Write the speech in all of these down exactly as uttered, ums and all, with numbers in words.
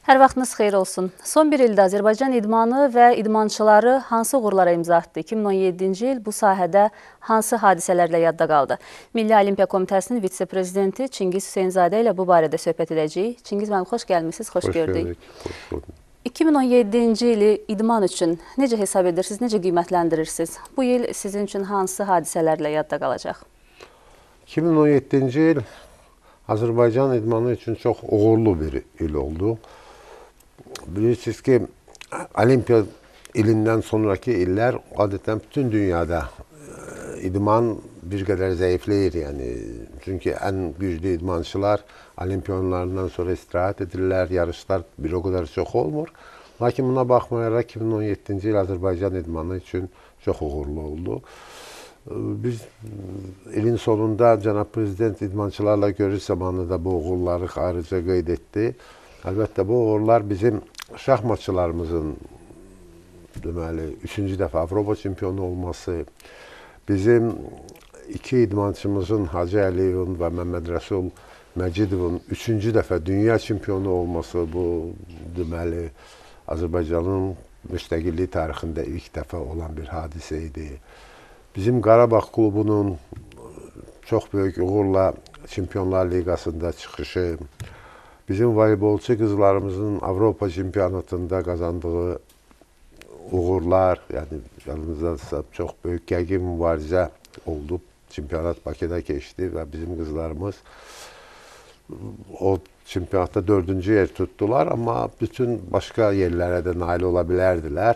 Hər vaxtınız xeyir olsun. Son bir ildə Azərbaycan idmanı və idmançıları hansı uğurlara imza atdı? iki min on yeddinci il bu sahədə hansı hadisələrlə yadda qaldı? Milli Olimpiya Komitəsinin vitse-prezidenti Çingiz Hüseynzadə ilə bu barədə söhbət edəcəyik. Çingiz müəllim, xoş gəlmişsiniz, xoş, Xoş gördük. gördük. Xoş bulduk. iki min on yeddinci ili idman üçün necə hesab edirsiniz, necə qiymətləndirirsiniz? Bu il sizin üçün hansı hadisələrlə yadda qalacaq? iki min on yeddinci il Azərbaycan idmanı üçün çox uğurlu bir il oldu. Bilirsiniz ki, Olimpiya ilindən sonraki illər adətən bütün dünyada idman bir qədər zəifləyir. Yəni, çünki ən güclü idmançılar Olimpiya oyunlarından sonra istirahət edirlər, yarışlar bir o qədər çox olmur. Lakin buna baxmayaraq iki min on yeddinci il Azərbaycan idmanı üçün çox uğurlu oldu. Biz ilin sonunda Cənab Prezident idmançılarla görüş zamanı da bu uğurları xaricə qeyd etdi. Əlbəttə, bu uğurlar bizim şahmatçılarımızın deməli, üçüncü dəfə Avropa çempionu olması, bizim iki idmançımızın Hacı Əliyevin və Məmməd Rəsul Məcidovun üçüncü dəfə dünya çempionu olması, bu deməli, Azərbaycanın müstəqillik tarixində ilk dəfə olan bir hadisə idi. Bizim Qarabağ klubunun çox böyük uğurla Çempionlar Liqasında çıxışı, bizim voleybolçu qızlarımızın Avropa çempionatında qazandığı uğurlar, yəni yanımızda çox böyük gərgin mübarizə oldu. Çempionat Bakıda keçdi və bizim qızlarımız o çempionatda dördüncü yer tutdular, amma bütün başqa yerlərə də nail ola bilərdilər.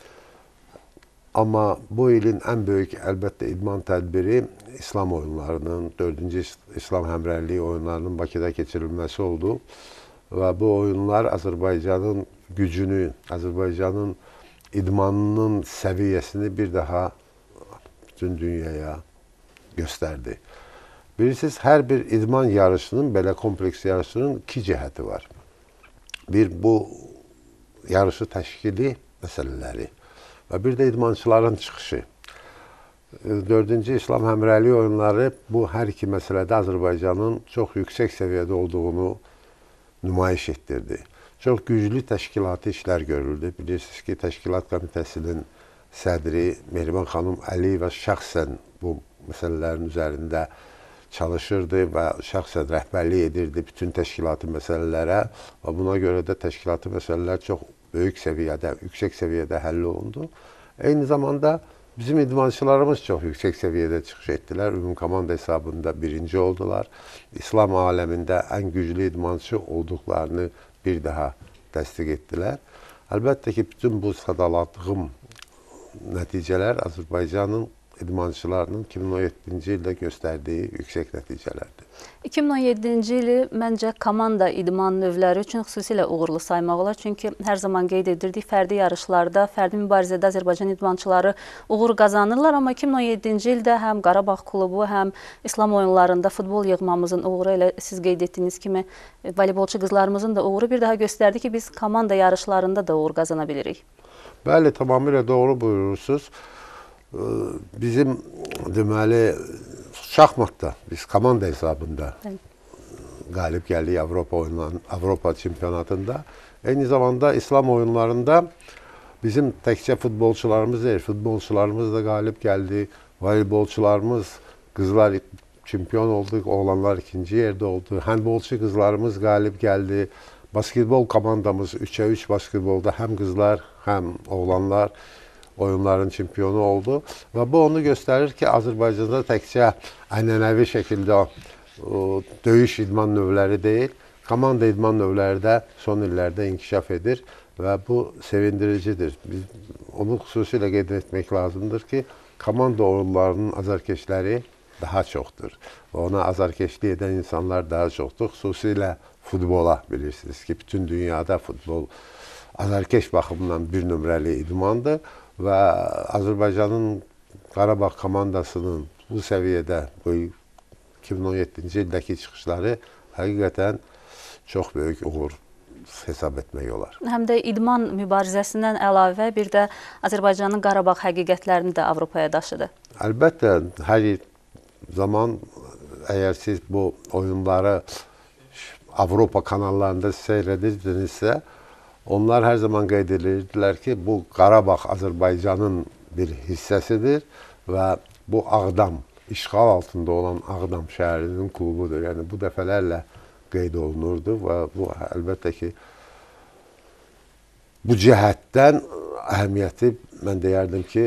Amma bu ilin ən böyük əlbəttə idman tədbiri İslam oyunlarının, dördüncü İslam həmrəyliyi oyunlarının Bakıda keçirilməsi oldu. Və bu oyunlar Azərbaycanın gücünü, Azərbaycanın idmanının səviyyəsini bir daha bütün dünyaya göstərdi. Bilirsiniz, hər bir idman yarışının, belə kompleks yarışının iki cəhəti var. Bir, bu yarışı təşkili məsələləri və bir də idmançıların çıxışı. Dördüncü İslam həmrəyliyi oyunları bu hər iki məsələdə Azərbaycanın çox yüksək səviyyədə olduğunu nümayiş etdirdi. Çox güclü təşkilati işlər görüldü. Bilirsiniz ki, Təşkilat Komitəsinin sədri Mehriban xanım Əliyeva şəxsən bu məsələlərin üzərində çalışırdı və şəxsən rəhbərlik edirdi bütün təşkilati məsələlərə və buna görə də təşkilati məsələlər çox böyük səviyyədə, yüksək səviyyədə həll olundu. Eyni zamanda bizim idmançılarımız çox yüksək səviyyədə çıxış etdilər. Ümumi komanda hesabında birinci oldular. İslam aləmində ən güclü idmançı olduqlarını bir daha təsdiq etdilər. Əlbəttə ki, bütün bu sadaladığım nəticələr Azərbaycanın idmançılarının iki min on yeddinci ildə göstərdiyi yüksək nəticələrdir. iki min on yeddinci ili məncə komanda idman növləri üçün xüsusilə uğurlu saymaq olar. Çünki hər zaman qeyd edirdik, fərdi yarışlarda, fərdi mübarizədə Azərbaycan idmançıları uğur qazanırlar. Amma iki min on yeddinci ildə həm Qarabağ klubu, həm İslam oyunlarında futbol yığmamızın uğuru, elə siz qeyd etdiyiniz kimi voleybolçu qızlarımızın da uğuru bir daha göstərdi ki, biz komanda yarışlarında da uğur qazana bilirik. Bəli, tamamilə doğru buyurursunuz. Bizim deməli şahmatda biz komanda hesabında Bəli. qalib gəldik Avropa oyunlarının Avropa çempionatında. Eyni zamanda İslam oyunlarında bizim təkcə futbolçularımız deyil, futbolçularımız da qalib gəldi. Voleybolçularımız, qızlar çempion oldu, oğlanlar ikinci yerdə oldu. Handbolçu qızlarımız qalib gəldi. Basketbol komandamız üçə üç basketbolda həm qızlar, həm oğlanlar oyunların çempionu oldu və bu onu göstərir ki, Azərbaycanda təkcə ənənəvi şəkildə o, döyüş idman növləri deyil, komanda idman növləri də son illərdə inkişaf edir və bu sevindiricidir. Biz onu xüsusilə qeyd etmək lazımdır ki, komanda oyunlarının azarkeşləri daha çoxdur və ona azarkeşlik edən insanlar daha çoxdur. Xüsusilə futbola bilirsiniz ki, bütün dünyada futbol azarkeş baxımından bir nömrəli idmandır. Və Azərbaycanın Qarabağ komandasının bu səviyyədə bu iki min on yeddinci ildəki çıxışları həqiqətən çox böyük uğur hesab etmək olar. Həm də idman mübarizəsindən əlavə bir də Azərbaycanın Qarabağ həqiqətlərini də Avropaya daşıdı. Əlbəttə, hər zaman əgər siz bu oyunları Avropa kanallarında seyr edirdinizsə, onlar hər zaman qeyd edirdilər ki, bu Qarabağ Azərbaycanın bir hissəsidir və bu Ağdam, işğal altında olan Ağdam şəhərinin klubudur. Yəni bu dəfələrlə qeyd olunurdu və bu əlbəttə ki, bu cəhətdən əhəmiyyəti mən deyərdim ki,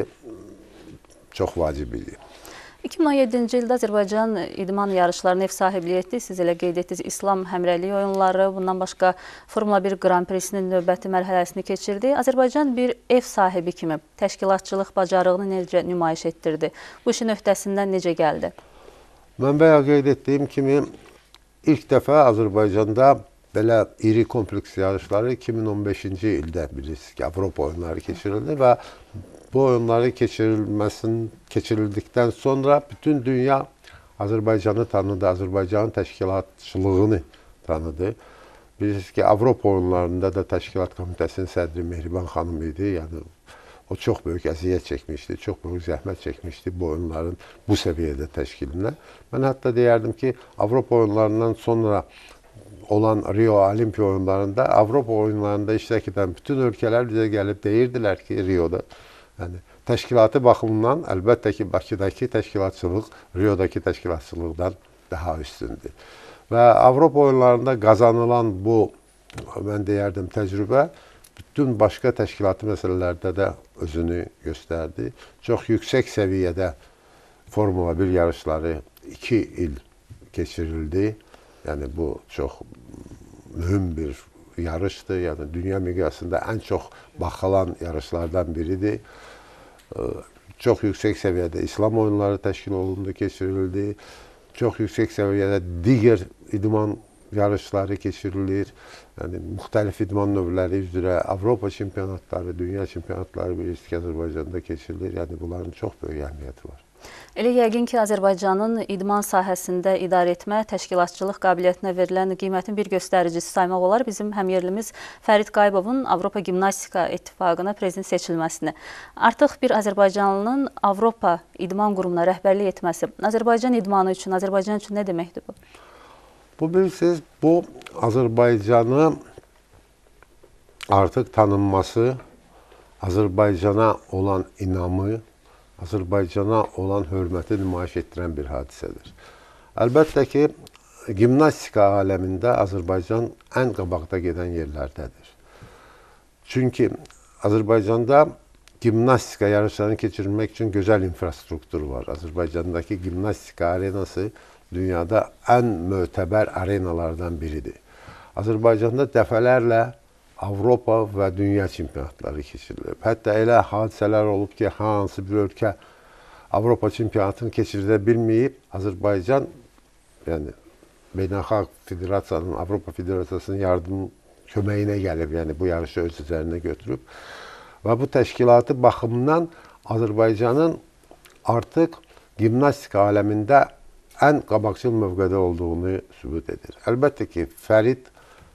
çox vacib idi. iki min on yeddinci ildə Azərbaycan idman yarışlarına ev sahibliyi etdi. Siz elə qeyd etdiniz, İslam həmrəylik oyunları, bundan başqa Formula bir Grand Prix-sinin növbəti mərhələsini keçirdi. Azərbaycan bir ev sahibi kimi təşkilatçılıq bacarığını necə nümayiş etdirdi? Bu işin öhdəsindən necə gəldi? Mən bayaq qeyd etdiyim kimi, ilk dəfə Azərbaycanda belə iri kompleks yarışları iki min on beşinci ildə bilirsiniz ki, Avropa oyunları keçirildi və bu oyunları keçirilməsin, keçirildikdən sonra bütün dünya Azərbaycanı tanıdı, Azərbaycanın təşkilatçılığını tanıdı. Bilirsiniz ki, Avropa oyunlarında da təşkilat komitəsinin sədri Mehriban xanım idi. Yəni, o çox böyük əziyyət çəkmişdi, çox böyük zəhmət çəkmişdi bu oyunların bu səviyyədə təşkilinə. Mən hətta deyərdim ki, Avropa oyunlarından sonra olan Rio Olimpiya oyunlarında, Avropa oyunlarında iştirak edən bütün ölkələr bizə gəlib deyirdilər ki, Rio'da yəni, təşkilatı baxımından əlbəttə ki, Bakıdakı təşkilatçılıq Riodakı təşkilatçılıqdan daha üstündür. Və Avropa oyunlarında qazanılan bu, mən deyərdim, təcrübə bütün başqa təşkilati məsələlərdə də özünü göstərdi. Çox yüksək səviyyədə Formula bir yarışları iki il keçirildi. Yəni, bu çox mühüm bir yarışdır. Yəni, dünya miqyasında ən çox baxılan yarışlardan biridir. Çox yüksək səviyyədə İslam oyunları təşkil olundu, keçirildi. Çox yüksək səviyyədə digər idman yarışları keçirilir. Yəni, müxtəlif idman növləri üzrə Avropa çempionatları, dünya çempionatları bilirsiniz ki, Azərbaycanda keçirilir. Yəni, bunların çox böyük əhəmiyyəti var. Elə yəqin ki, Azərbaycanın idman sahəsində idarə etmə, təşkilatçılıq qabiliyyətinə verilən qiymətin bir göstəricisi saymaq olar bizim həmyerlimiz Fərid Qayıbovun Avropa Gimnastika İttifaqına prezident seçilməsini. Artıq bir Azərbaycanlının Avropa idman qurumuna rəhbərlik etməsi Azərbaycan idmanı üçün, Azərbaycan üçün nə deməkdir bu? Bu bilirsiniz, bu Azərbaycanı artıq tanınması, Azərbaycana olan inamı, Azərbaycana olan hörməti nümayiş etdirən bir hadisədir. Əlbəttə ki, gimnastika aləmində Azərbaycan ən qabaqda gedən yerlərdədir. Çünki Azərbaycanda gimnastika yarışlarını keçirilmək üçün gözəl infrastruktur var. Azərbaycandakı gimnastika arenası dünyada ən mötəbər arenalardan biridir. Azərbaycanda dəfələrlə Avropa və dünya çempionatları keçirilir. Hətta elə hadisələr olub ki, hansı bir ölkə Avropa çempionatını keçirdə bilməyib, Azərbaycan, yəni Beynəlxalq Federasiyanın, Avropa Federasiyasının yardım köməyinə gəlib, yəni bu yarışı öz üzərinə götürüb. Və bu təşkilatı baxımından Azərbaycanın artıq gimnastika aləmində ən qabaqcıl mövqedə olduğunu sübut edir. Əlbəttə ki, Fərid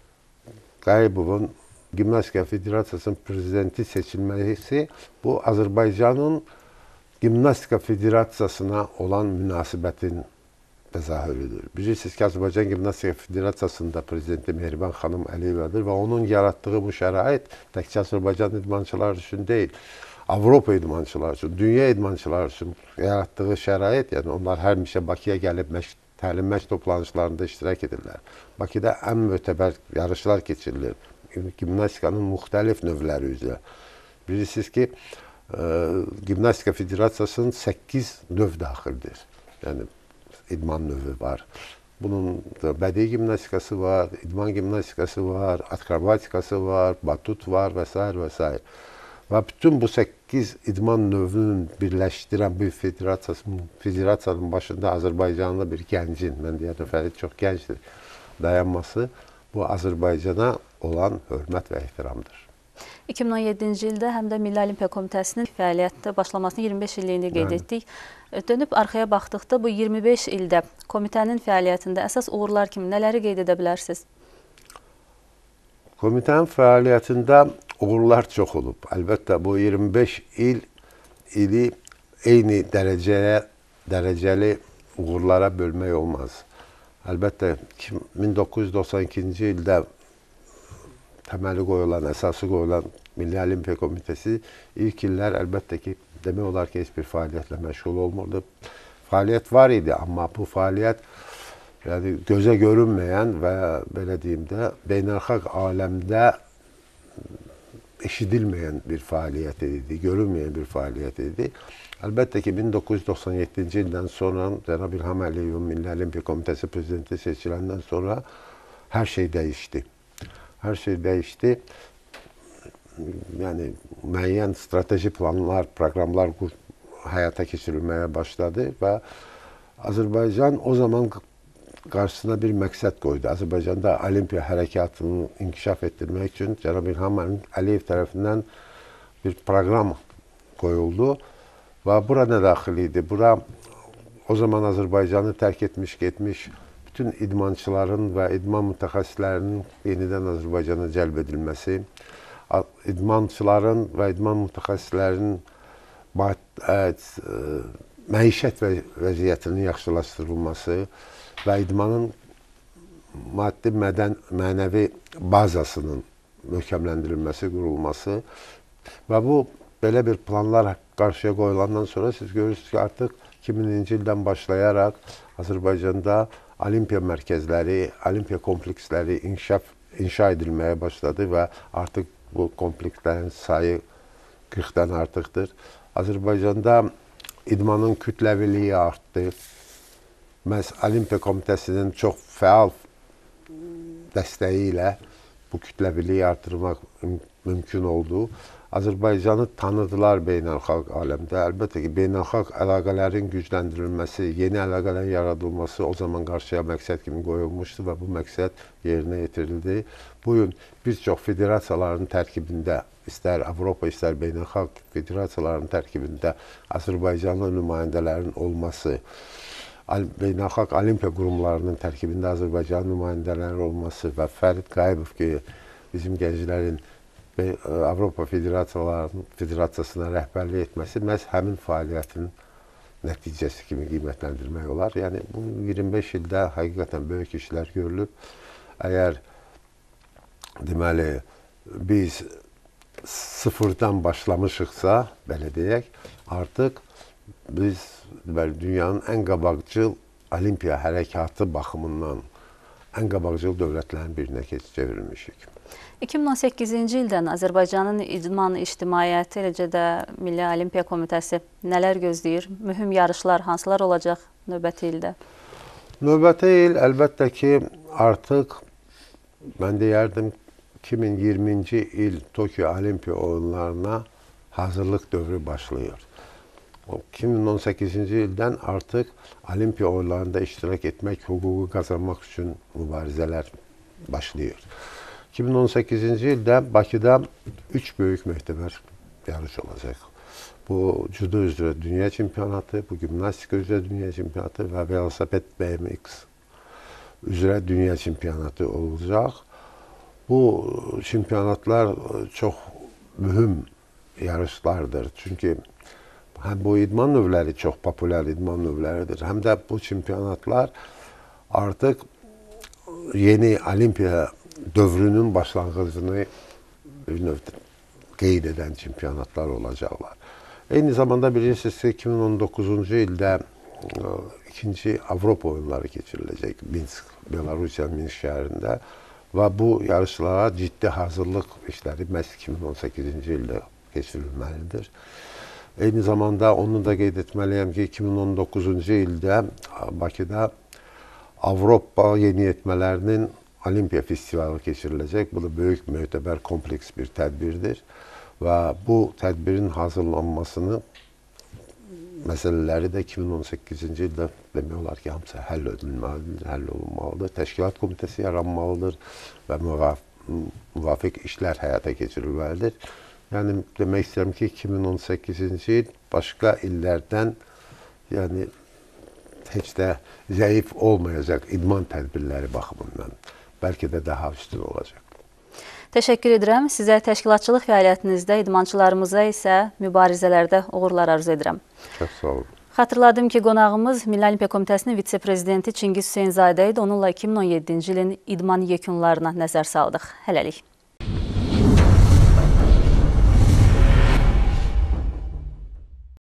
Qayıbovun Gimnastika Federasiyasının prezidenti seçilməsi bu Azərbaycanın Gimnastika Federasiyasına olan münasibətin təzahürüdür. Bilirsiniz ki, Azərbaycan Gimnastika Federasiyasında prezidenti Mehriban xanım Əliyevadır və onun yaratdığı bu şərait təkcə Azərbaycan idmançılar üçün deyil, Avropa idmançılar üçün, dünya idmançılar üçün yaratdığı şərait, yəni onlar həmişə Bakıya gəlib məşq, təlim məşq toplanışlarında iştirak edirlər. Bakıda ən mötəbər yarışlar keçirilir. Gimnastikanın müxtəlif növləri üzrə. Bilirsiniz ki, e, Gimnastika Federasiyasının səkkiz növ daxildir. Yəni, idman növü var. Bunun bədii gimnastikası var, idman gimnastikası var, akrobatikası var, batut var və s. və s. Və bütün bu səkkiz idman növünün birləşdirən bir federasiyanın başında Azərbaycanlı bir gəncin, mən deyərdim, Fərid çox gəncdir, dayanması bu Azərbaycana olan hörmət və ehtiramdır. iki min on yeddinci ildə həm də Milli Olimpiya Komitəsinin fəaliyyətdə başlamasını iyirmi beş illiyini qeyd etdik. Dönüb arxaya baxdıqda bu iyirmi beş ildə komitənin fəaliyyətində əsas uğurlar kimi nələri qeyd edə bilərsiniz? Komitənin fəaliyyətində uğurlar çox olub. Əlbəttə, bu iyirmi beş il ili eyni dərəcəyə, dərəcəli uğurlara bölmək olmaz. Əlbəttə, min doqquz yüz doxsan ikinci ildə təməli qoyulan, əsası qoyulan Milli Olimpiya Komitəsi ilk illər əlbəttə ki, demək olar ki, heç bir fəaliyyətlə məşğul olmurdu. Fəaliyyət var idi, amma bu fəaliyyət yəni, gözə görünməyən və belə deyim də, beynəlxalq aləmdə eşidilməyən bir fəaliyyət idi, görünməyən bir fəaliyyət idi. Əlbəttə ki, min doqquz yüz doxsan yeddinci ildən sonra Cənab İlham Əliyevin Milli Olimpiya Komitəsi prezidenti seçiləndən sonra hər şey dəyişdi. Hər şey dəyişdi. Yəni, müəyyən strateji planlar, proqramlar həyata keçirilməyə başladı və Azərbaycan o zaman qarşısına bir məqsəd qoydu. Azərbaycanda olimpiya hərəkatını inkişaf etdirmək üçün Cənab İlham Əliyev tərəfindən bir proqram qoyuldu. Və bura nə daxil idi? Bura o zaman Azərbaycanı tərk etmiş, getmiş bütün idmançıların və idman mütəxəssislərinin yenidən Azərbaycana cəlb edilməsi, idmançıların və idman mütəxəssislərinin məişət vəziyyətinin yaxşılaşdırılması və idmanın maddi, mədən, mənəvi bazasının möhkəmləndirilməsi, qurulması və bu belə bir planlar qarşıya qoyulandan sonra siz görürsünüz ki, artıq iki mininci ildən başlayaraq Azərbaycanda olimpiya mərkəzləri, olimpiya kompleksləri inkişaf, inşa edilməyə başladı və artıq bu komplekslərin sayı qırxdan artıqdır. Azərbaycanda idmanın kütləviliyi artdı. Məhz Olimpiya Komitəsinin çox fəal dəstəyi ilə bu kütləviliyi artırmaq mümkün oldu. Azərbaycanı tanıdılar beynəlxalq aləmdə. Əlbəttə ki, beynəlxalq əlaqələrin gücləndirilməsi, yeni əlaqələrin yaradılması o zaman qarşıya məqsəd kimi qoyulmuşdu və bu məqsəd yerinə yetirildi. Bugün bir çox federasiyaların tərkibində, istər Avropa, istər beynəlxalq federasiyaların tərkibində Azərbaycanlı nümayəndələrin olması, beynəlxalq olimpiya qurumlarının tərkibində Azərbaycan nümayəndələri olması və Fərid Qayıbov ki, bizim gənclərin Avropa Federasiyasına rəhbərlik etməsi məhz həmin fəaliyyətin nəticəsi kimi qiymətləndirmək olar. Yəni, bu iyirmi beş ildə həqiqətən böyük işlər görülüb. Əgər deməli, biz sıfırdan başlamışıqsa, belə deyək, artıq biz deməli, dünyanın ən qabaqcıl olimpiya hərəkatı baxımından ən qabaqcıl dövlətlərin birinə çevrilmişik. iki min on səkkizinci ildən Azərbaycanın idman ictimaiyyəti, eləcə də Milli Olimpiya Komitəsi nələr gözləyir? Mühüm yarışlar hansılar olacaq növbəti ildə? Növbəti il əlbəttə ki, artıq mən deyərdim iki min iyirminci il Tokyo Olimpiya oyunlarına hazırlıq dövrü başlayır. iki min on səkkizinci ildən artıq Olimpiya oyunlarında iştirak etmək, hüququ qazanmaq üçün mübarizələr başlayır. iki min on səkkizinci ildə Bakıda üç böyük möhtəbər yarış olacaq. Bu, judo üzrə dünya çempionatı, bu gimnastika üzrə dünya çempionatı və velosiped B M X üzrə dünya çempionatı olacaq. Bu çempionatlar çox mühüm yarışlardır. Çünki həm bu idman növləri çox populyar idman növləridir, həm də bu çempionatlar artıq yeni olimpiya dövrünün başlanğıcını bir növ qeyd edən çempionatlar olacaqlar. Eyni zamanda bilirsiniz ki, iki min on doqquzuncu ildə ikinci Avropa oyunları keçiriləcək Minsk, Belarusiya Minsk şəhərində və bu yarışlara ciddi hazırlıq işləri məhz iki min on səkkizinci ildə keçirilməlidir. Eyni zamanda onu da qeyd etməliyəm ki, iki min on doqquzuncu ildə Bakıda Avropa yeniyetmələrinin Olimpiya festivalı keçiriləcək. Bu da böyük, möhtəbər, kompleks bir tədbirdir və bu tədbirin hazırlanmasını məsələləri də iki min on səkkizinci ildə demək olar ki, hamısı həll edilməlidir, həll olunmalıdır. Təşkilat komitəsi yaranmalıdır və müvafiq işlər həyata keçirilməlidir. Yəni, demək istəyirəm ki, iki min on səkkizinci il başqa illərdən yəni, heç də zəif olmayacaq idman tədbirləri baxımından. Bəlkə də daha üstün olacaq. Təşəkkür edirəm. Sizə təşkilatçılıq fəaliyyətinizdə, idmançılarımıza isə mübarizələrdə uğurlar arzu edirəm. Çox sağ olun. Xatırladım ki, qonağımız Milli Olimpiya Komitəsinin vitse-prezidenti Çingiz Hüseynzadə idi. Onunla iki min on yeddinci ilin idman yekunlarına nəzər saldıq. Hələlik.